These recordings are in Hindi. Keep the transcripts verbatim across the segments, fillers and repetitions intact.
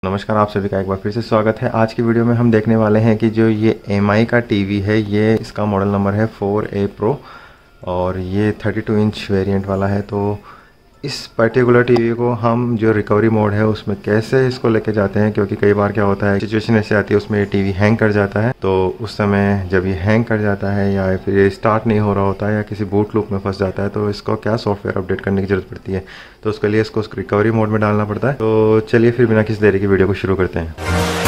नमस्कार, आप सभी का एक बार फिर से स्वागत है। आज की वीडियो में हम देखने वाले हैं कि जो ये एम आई का टीवी है, ये इसका मॉडल नंबर है फोर ए प्रो और ये थर्टी टू इंच वेरिएंट वाला है। तो इस पर्टिकुलर टीवी को हम जो रिकवरी मोड है उसमें कैसे इसको लेके जाते हैं, क्योंकि कई बार क्या होता है, सिचुएशन ऐसे आती है उसमें ये टीवी हैंग कर जाता है। तो उस समय जब ये हैंग कर जाता है या फिर ये स्टार्ट नहीं हो रहा होता है या किसी बूट लूप में फंस जाता है, तो इसको क्या सॉफ्टवेयर अपडेट करने की ज़रूरत पड़ती है। तो उसके लिए इसको रिकवरी मोड में डालना पड़ता है। तो चलिए फिर बिना किसी देरी की वीडियो को शुरू करते हैं।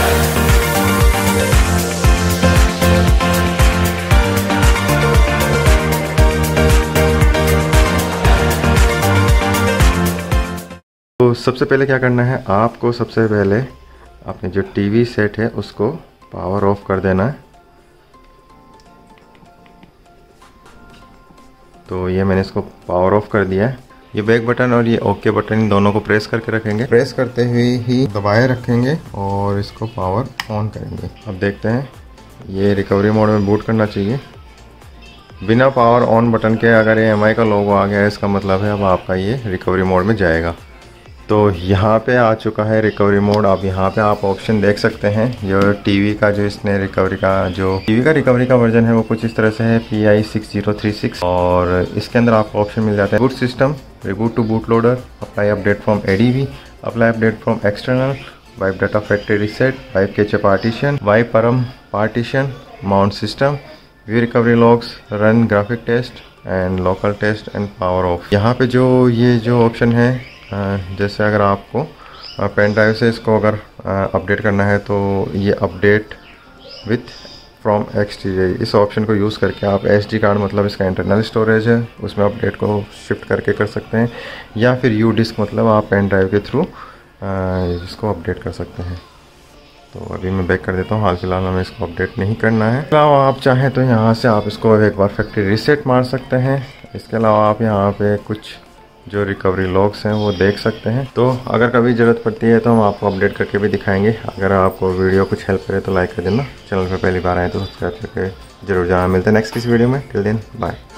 तो सबसे पहले क्या करना है, आपको सबसे पहले अपने जो टीवी सेट है उसको पावर ऑफ कर देना है। तो ये मैंने इसको पावर ऑफ कर दिया है। ये बैक बटन और ये ओके बटन, इन दोनों को प्रेस करके रखेंगे। प्रेस करते हुए ही दबाए रखेंगे और इसको पावर ऑन करेंगे। अब देखते हैं, ये रिकवरी मोड में बूट करना चाहिए। बिना पावर ऑन बटन के अगर ये एम आई का लोगो आ गया है, इसका मतलब है अब आपका ये रिकवरी मोड में जाएगा। तो यहाँ पे आ चुका है रिकवरी मोड। अब यहाँ पे आप ऑप्शन देख सकते हैं। जो टीवी का जो इसने रिकवरी का जो टीवी का रिकवरी का वर्जन है वो कुछ इस तरह से है, P I six zero three six. और इसके अंदर आपको ऑप्शन मिल जाता है boot system, reboot to boot loader, apply update from A D B, apply update from external, wipe data factory reset, wipe cache partition, wipe param partition, mount system, view recovery logs, run graphic test and locale test and power off. यहाँ पे जो ये जो ऑप्शन है, जैसे अगर आपको पेन ड्राइव से इसको अगर अपडेट करना है तो ये अपडेट विथ फ्रॉम एक्सटीरियर, इस ऑप्शन को यूज़ करके आप एसडी कार्ड, मतलब इसका इंटरनल स्टोरेज है, उसमें अपडेट को शिफ्ट करके कर सकते हैं। या फिर यू डिस्क, मतलब आप पेन ड्राइव के थ्रू इसको अपडेट कर सकते हैं। तो अभी मैं बैक कर देता हूँ। हाल फिलहाल हमें इसको अपडेट नहीं करना है। इसके अलावा आप चाहें तो यहाँ से आप इसको एक बार फैक्ट्री रीसेट मार सकते हैं। इसके अलावा आप यहाँ पे कुछ जो रिकवरी लॉग्स हैं वो देख सकते हैं। तो अगर कभी ज़रूरत पड़ती है तो हम आपको अपडेट करके भी दिखाएंगे। अगर आपको वीडियो कुछ हेल्प करे तो लाइक कर देना। चैनल पर पहली बार आए तो सब्सक्राइब करके जरूर जाना। मिलते हैं नेक्स्ट किसी वीडियो में। Till then bye.